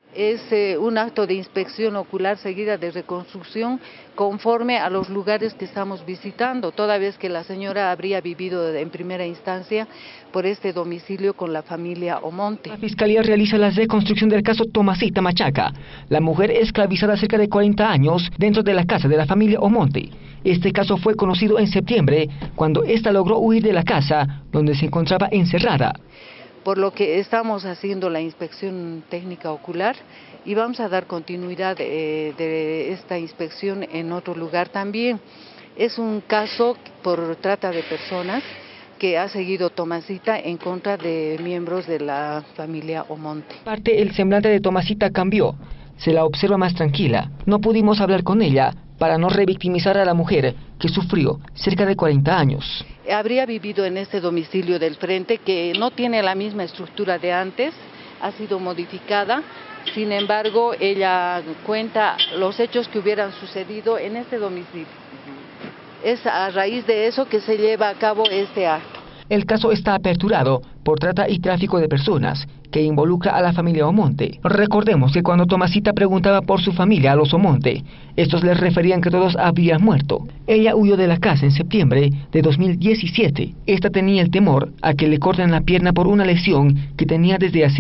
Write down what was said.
Es un acto de inspección ocular seguida de reconstrucción conforme a los lugares que estamos visitando, toda vez que la señora habría vivido en primera instancia por este domicilio con la familia Omonte. La Fiscalía realiza la reconstrucción del caso Tomasita Machaca, la mujer esclavizada cerca de 40 años dentro de la casa de la familia Omonte. Este caso fue conocido en septiembre, cuando ésta logró huir de la casa donde se encontraba encerrada. Por lo que estamos haciendo la inspección técnica ocular y vamos a dar continuidad de esta inspección en otro lugar también. Es un caso por trata de personas que ha seguido Tomasita en contra de miembros de la familia Omonte. El semblante de Tomasita cambió, se la observa más tranquila. No pudimos hablar con ella para no revictimizar a la mujer que sufrió cerca de 40 años. Habría vivido en este domicilio del frente que no tiene la misma estructura de antes, ha sido modificada, sin embargo ella cuenta los hechos que hubieran sucedido en este domicilio. Es a raíz de eso que se lleva a cabo este acto. El caso está aperturado por trata y tráfico de personas, que involucra a la familia Omonte. Recordemos que cuando Tomasita preguntaba por su familia a los Omonte, estos les referían que todos habían muerto. Ella huyó de la casa en septiembre de 2017. Esta tenía el temor a que le corten la pierna por una lesión que tenía desde hace